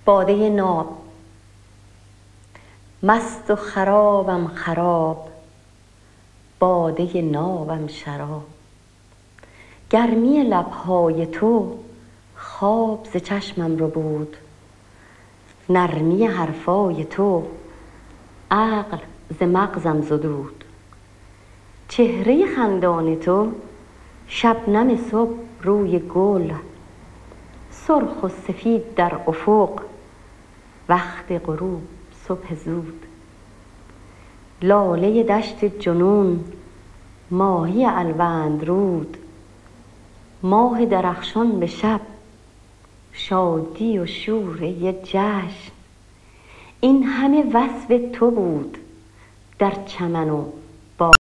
باده ناب. مست و خرابم خراب، باده نابم شراب. گرمی لبهای تو خواب ز چشمم ربود، نرمی حرفای تو عقل ز مغزم زدود. چهره خندان تو شبنم صبح روی گل، سرخ و سفید در افق وقت غروب صبح زود. لاله دشت جنون ماهی الوندرود، ماه درخشان به شب شادی و شوره جشن. این همه وصف تو بود در چمن و